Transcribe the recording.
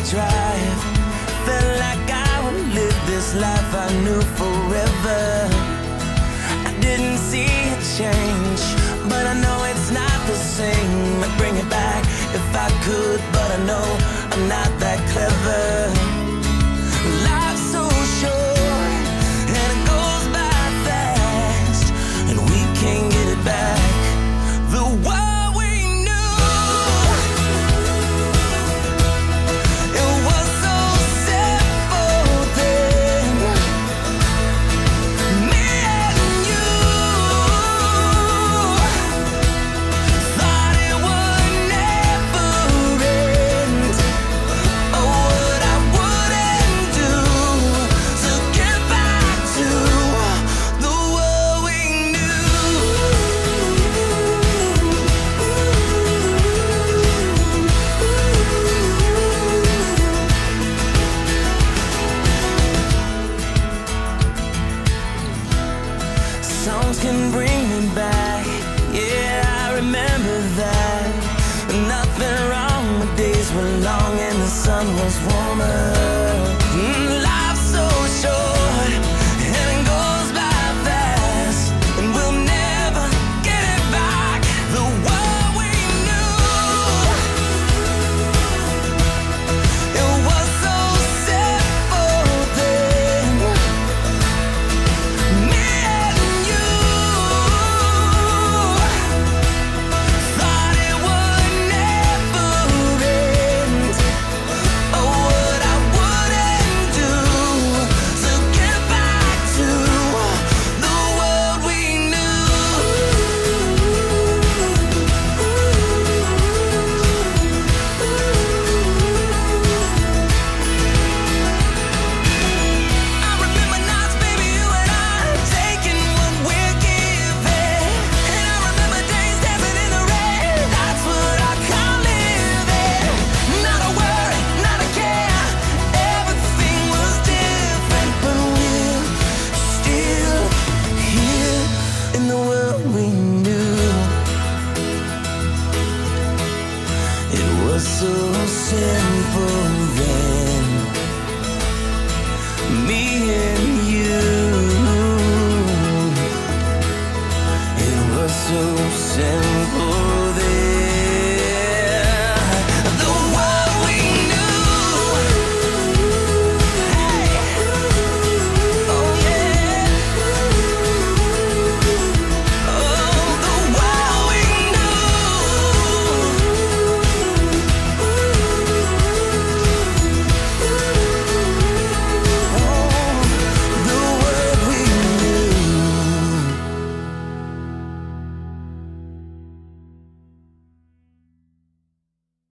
drive. Felt like I would live this life I knew forever. I didn't see it change, but I know it's not the same. I'd bring it back if I could, but I know I'm not that clever. Life's so short and it goes by fast, and we can't get it back. The world we knew, it was so simple then. Me and you thought it would never end. Oh, what I wouldn't do to get back to the world we knew. Songs can bring me back, yeah, I remember that. Nothing wrong, my days were long and the sun was warmer. Life's so short and it goes by fast, and we'll never get it back. The world we knew, it was so simple then. Me and you thought it would never end. Oh, what I wouldn't do to get back to the world we knew. I remember nights, baby, you and I taking what we're given, and I remember days dancing in the rain. That's what I call living. Not a worry, not a care. Everything was different, but we're still here in the world we knew. It was so simple then. Me and you. It was so simple